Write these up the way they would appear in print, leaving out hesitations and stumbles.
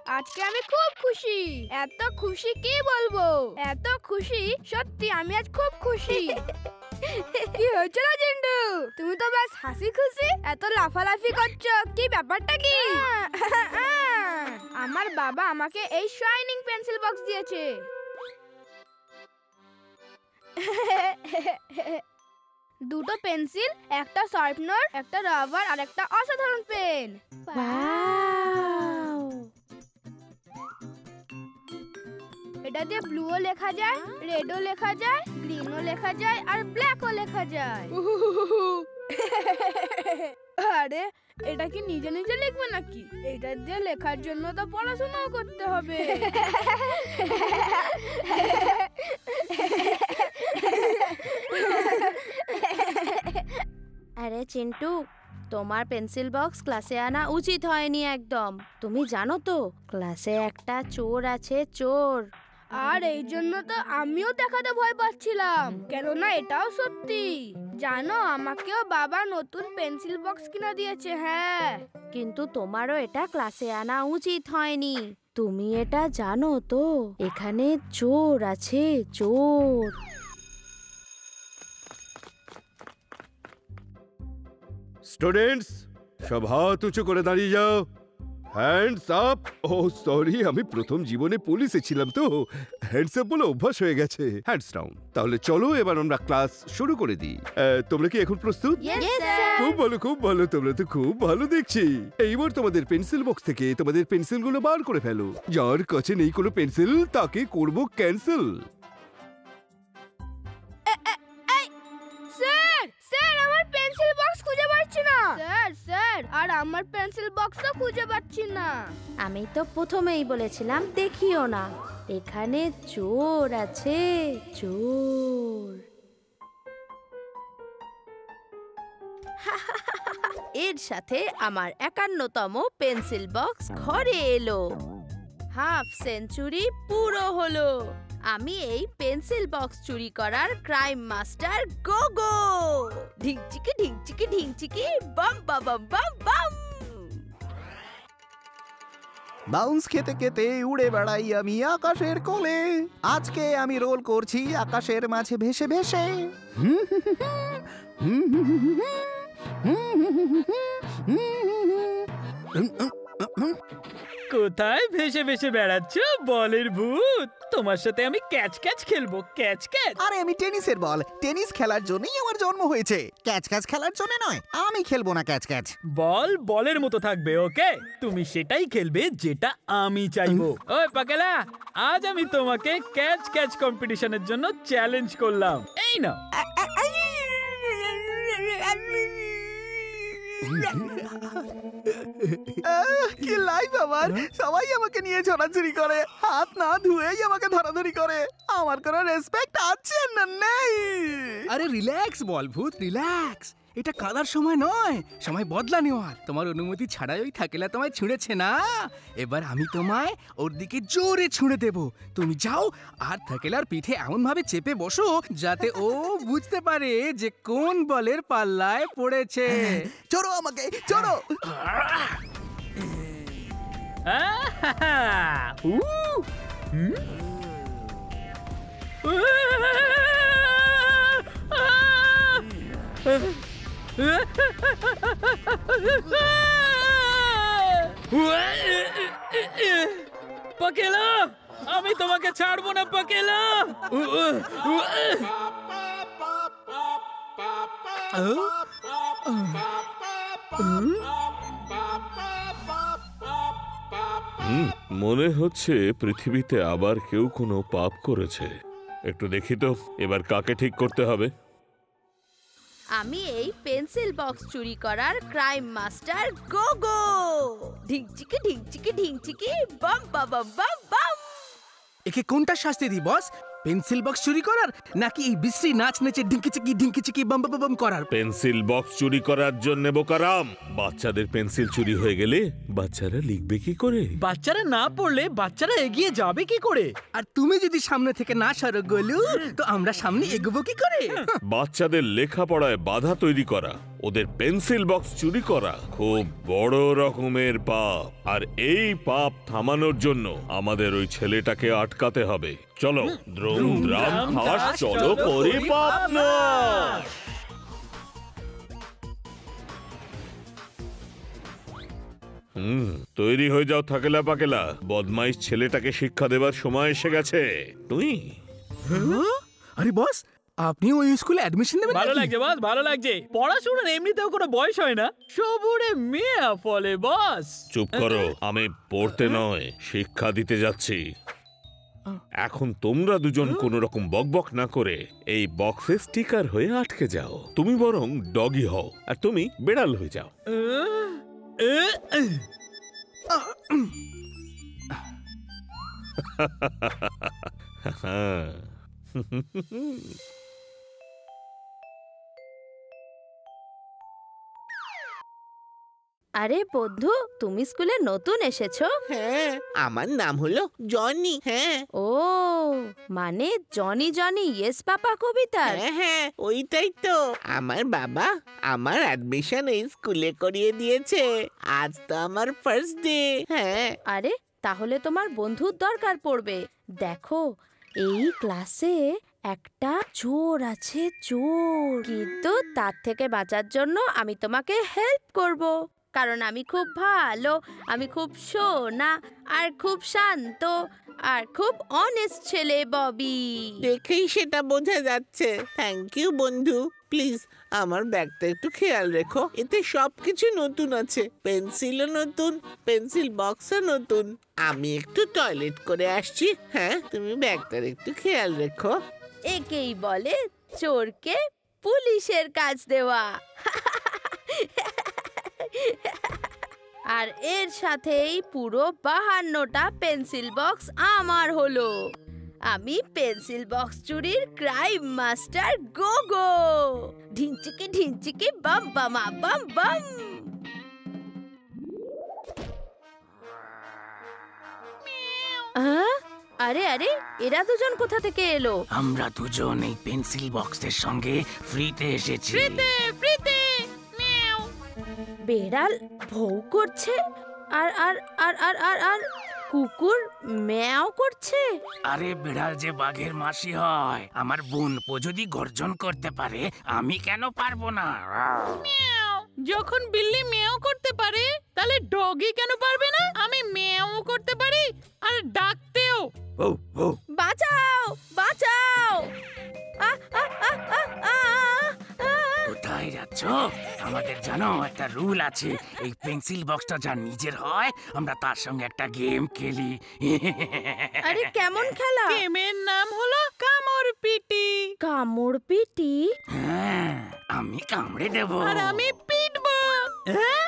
আজকে আমি খুব খুশি। এত খুশি কি বলবো, এত খুশি সত্যি আমি আজ খুব খুশি। কি হয়েছে না জিন্টু, তুমি তো ব্যাস হাসি খুশি এত লাফালাফি করছো, কি ব্যাপারটা কি? আমার বাবা আমাকে এই শাইনিং পেন্সিল বক্স দিয়েছে। দুটো পেন্সিল, একটা শার্পনার, একটা রাবার আর একটা অসাধারণ পেন। এটা দিয়ে ব্লুও লেখা যায়, রেডও লেখা যায়, গ্রিনও লেখা যায় আর ব্ল্যাকও লেখা যায়। আরে এটা কি নিজে নিজে লিখবে নাকি? এটা দিয়ে লেখার জন্য তো পড়াশোনাও করতে হবে। আরে চিন্টু, তোমার পেন্সিল বক্স ক্লাসে আনা উচিত হয়নি একদম। তুমি জানো তো ক্লাসে একটা চোর আছে, চোর। আর এই জন্য তো আমিও দেখাতে ভয় পাচ্ছিলাম, কেননা এটাও সত্যি। জানো আমাকেও বাবা নতুন পেন্সিল বক্স কিনে দিয়েছে। হ্যাঁ, কিন্তু তোমারও এটা ক্লাসে আনা উচিত হয়নি। তুমি এটা জানো তো এখানে চোর আছে, চোর। স্টুডেন্টস, সব হাত উঁচু করে দাঁড়িয়ে যাও। Hands up. ও সরি, আমি প্রথম জীবনে পুলিশে ছিলাম তো হ্যান্ডস আপ বলে অভ্যাস হয়ে গেছে। Hands down. তাহলে চলো এবার আমরা ক্লাস শুরু করে দিই। তোমরা কি এখন প্রস্তুত? খুব ভালো, খুব ভালো। তোমরা তো খুব ভালো দেখছি। এইবার তোমাদের পেন্সিল বক্স থেকে তোমাদের পেন্সিলগুলো বার করে ফেলো। যার কাছে নেই কোনো পেন্সিল তাকে করব ক্যান্সেল। স্যার আমার পেন্সিল বক্স খুঁজে পাচ্ছি না। স্যার আর আমার পেন্সিল বক্সও খুঁজে পাচ্ছি না। আমি তো প্রথমেই বলেছিলাম দেখিও না, এখানে চোর আছে, চোর। এর সাথে আমার 51তম পেন্সিল বক্স ঘরে এলো। হাফ সেঞ্চুরি পুরো হলো। আমি এই পেন্সিল বক্স চুরি করার ক্রাইম মাস্টার গোগো। ঢিংচিকি ঢিংচিকি ঢিংচিকি বাম বাম বাম বাম। বাউন্স খেতে খেতে উড়ে বেড়াই আমি আকাশের কোলে। আজকে আমি রোল করছি আকাশের মাঝে ভেসে ভেসে। কোথায় ভেসে ভেসে বেড়াচ্ছ বলের ভূত? তোমার সাথে আমি ক্যাচ ক্যাচ খেলবো, ক্যাচ ক্যাচ। আরে আমি টেনিসের বল, টেনিস খেলার জন্যই আমার জন্ম হয়েছে, ক্যাচ ক্যাচ খেলার জন্য নয়। আমি খেলবো না ক্যাচ ক্যাচ। বল বলের মতো থাকবে, ওকে? তুমি সেটাই খেলবে যেটা আমি চাইবো। ওই পাকেলা, আজ আমি তোমাকে ক্যাচ ক্যাচ কম্পিটিশনের জন্য চ্যালেঞ্জ করলাম। এই না, কি লাইফ আমার! সবাই আমাকে নিয়ে ছোড়াছুড়ি করে, হাত না ধুয়েই আমাকে ধরাধরি করে। আমার কোনো রেসপেক্ট আছে না নেই। আরে রিল্যাক্স বল ভূত, রিল্যাক্স। এটা কাদার সময় নয়, সময় বদলা নেওয়ার। তোমার অনুমতি ছাড়াই ওই থাকেলা তোমায় ছুঁড়েছে না, এবার আমি তোমায় ওর দিকে জোরে ছুঁড়ে দেব। তুমি যাও আর থাকেলার পিঠে এমন ভাবে চেপে বসো যাতে ও বুঝতে পারে যে কোন বলের পাল্লায় পড়েছে। চড়ো আমাকে, চড়ো। পাকেলা, আমি তোমাকে ছাড়বো না পাকেলা। মনে হচ্ছে পৃথিবীতে আবার কেউ কোনো পাপ করেছে। একটু দেখি তো এবার কাকে ঠিক করতে হবে। আমি এই পেন্সিল বক্স চুরি করার ক্রাইম মাস্টার গোগো। ঢিংচিকি ঢিংচিকি ঢিংচিকি বাম বাম বাম বাম। একে কোনটা শাস্তি দি বস? পেন্সিল বক্স চুরি করার নাকি এই বিশ্রী নাচ নেচে ঢিঙ্কি চিকি বাম বাম বাম করার? পেন্সিল বক্স চুরি করার জন্য বোকারাম। বাচ্চাদের পেন্সিল চুরি হয়ে গেলে বাচ্চারা লিখবে কি করে? বাচ্চারা না পড়লে বাচ্চারা এগিয়ে যাবে কি করে? আর তুমি যদি সামনে থেকে না সরো গোলু, তো আমরা সামনে এগোবো কি করে? বাচ্চাদের লেখাপড়ায় বাধা তৈরি করা, ওদের পেন্সিল বক্স চুরি করা খুব বড় রকমের পাপ। আর এই পাপ থামানোর জন্য আমাদের ওই ছেলেটাকে আটকাতে হবে। চলো দ্রুম দ্রাম খাস, চলো করি পাপ নাশ। তৈরি হয়ে যাও থাকেলা পাকেলা, বদমাইশ ছেলেটাকে শিক্ষা দেবার সময় এসে গেছে। তুই আরে বস, আপনি ওই স্কুলে অ্যাডমিশন নেবেন? ভালো লাগছে বস, ভালো লাগছে। পড়াশোনার এমনিতেও কোনো বয়স হয় না, সবুরে মেয়া ফলে বস। চুপ করো, আমি পড়তে নয় শিক্ষা দিতে যাচ্ছি। এখন তোমরা দুজন কোন রকম বকবক না করে এই বক্সে স্টিকার হয়ে আটকে যাও। তুমি বরং ডগি হও আর তুমি বেড়াল হয়ে যাও। আরে বন্ধু, তুমি স্কুলে নতুন এসেছো? হ্যাঁ, আমার নাম হলো জনি। হ্যাঁ ও, মানে জনি জনি ইয়েস পাপা কবিতার? হ্যাঁ হ্যাঁ, ওইটাই তো। আমার বাবা আমার অ্যাডমিশন এই স্কুলে করিয়ে দিয়েছে। আজ তো আমার ফার্স্ট ডে। হ্যাঁ। আরে তাহলে তোমার বন্ধুর দরকার পড়বে। দেখো, এই ক্লাসে একটা চোর আছে, চোর। কিন্তু তার থেকে বাঁচার জন্য আমি তোমাকে হেল্প করব, কারণ আমি খুব ভালো, আমি খুব সোনা আর খুব শান্ত আর খুব অনেস্ট ছেলে ববি। দেখেই সেটা বোঝা যাচ্ছে। থ্যাংক ইউ বন্ধু। প্লিজ আমার ব্যাগটা একটু খেয়াল রেখো, এতে সবকিছু নতুন আছে। পেন্সিলও নতুন, পেন্সিল বক্সও নতুন। আমি একটু টয়লেট করে আসছি। হ্যাঁ, তুমি ব্যাগটার একটু খেয়াল রেখো। একেই বলে চোরকে পুলিশের কাজ দেওয়া। আর এর সাথেই পুরো 52টা পেন্সিল বক্স আমার হলো। আমি পেন্সিল বক্স চুরির ক্রাইম মাস্টার গোগো। ঢিনচিকি বাম বামা বাম বাম। আরে আরে, এরা দুজন কোথা থেকে এলো? আমরা দুজন এই পেন্সিল বক্সের সঙ্গে ফ্রিতে এসেছি। ফ্রিতে। বেড়াল ভৌ করছে আর আর আর আর আর আর কুকুর ম্যাও করছে। আরে বেড়াল যে বাঘের মাসি হয়, আমার বোন যদি গর্জন করতে পারে, আমি কেন পারবো না? যখন বিল্লি মেয়াও করতে পারে, তাহলে ডগি কেন পারবে না? আমি মেয়াও করতে পারি আর ডাকতেও। বাঁচাও বাঁচাও! কোথায় যাচ্ছ? আমাদের জানো একটা রুল আছে, এই পেন্সিল বক্সটা যার নিজের হয় আমরা তার সঙ্গে একটা গেম খেলি। আরে কেমন খেলা? গেমের নাম হলো কামড় পিটি। কামড় পিটি? হ্যাঁ, আমি কামড়ে দেব আর আমি পিটবো। হ্যাঁ?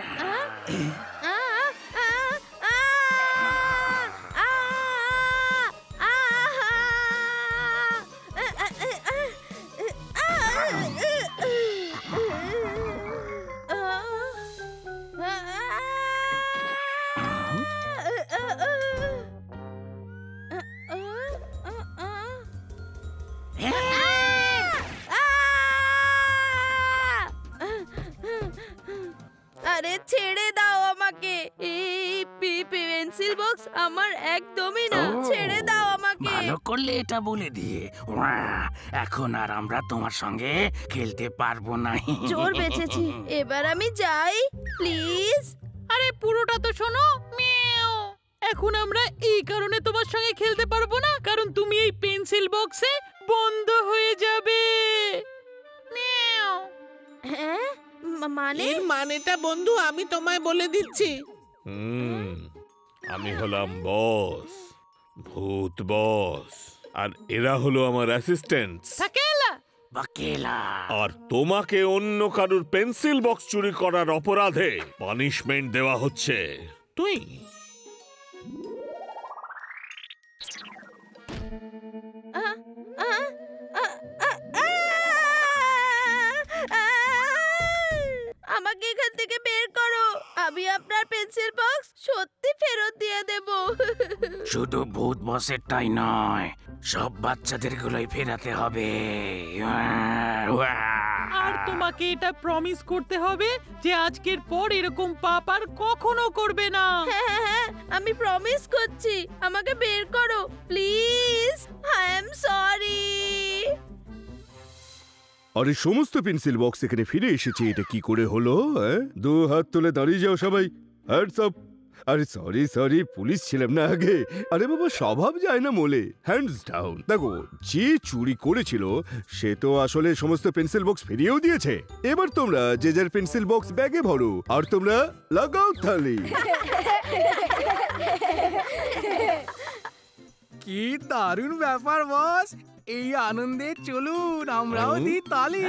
আরে ছেড়ে দাও আমাকে, এই পেন্সিল বক্স আমার একদমই না, ছেড়ে দাও আমাকে। ভালো করলে এটা বলে দিয়ে। এখন আর আমরা তোমার সঙ্গে খেলতে পারবো না। জোর বেঁচেছি, এবার আমি যাই প্লিজ। আরে পুরোটা তো শোনো। মিয়াও। এখন আমরা এই কারণে তোমার সঙ্গে খেলতে পারবো না, কারণ তুমি এই পেন্সিল বক্সে বন্ধ হয়ে যাবে। মিয়াও। হ্যাঁ, মানে? এর মানেটা বন্ধু আমি তোমায় বলে দিচ্ছি। আমি হলাম বস, ভূত বস, আর এরা হলো আমার অ্যাসিস্ট্যান্ট পাকেলা। আর তোমাকে অন্য কারুর পেন্সিল বক্স চুরি করার অপরাধে পানিশমেন্ট দেওয়া হচ্ছে। তুই শুধু ভূত বসেরটাই নয়, সব বাচ্চাদের গুলোই ফেরাতে হবে। আর তোমাকে এটা প্রমিস করতে হবে যে আজকের পর এরকম পাপ আর কখনো করবে না। হ্যাঁ, আমি প্রমিস করছি, আমাকে বের করো প্লিজ, আই এম সরি। আরে সমস্ত পেন্সিল বক্স এখানে ফিরে এসেছে, এটা কি করে হলো? দু হাত তুলে দাঁড়িয়ে যাও সবাই, হ্যান্ডস আপ। আরে সরি, পুলিশ ছিলাম না আগে। আরে বাবা, স্বভাব যায় না মোলে। Hands down. দেখো, যে চুরি করেছিল সে তো আসলে সমস্ত পেন্সিল বক্স ফিরিয়েও দিয়েছে। এবার তোমরা যে যার পেন্সিল বক্স ব্যাগে ভরো, আর তোমরা লাগাও তালি। কি দারুণ ব্যাপার বস, এই আনন্দে চলুন আমরাও দিই তালি।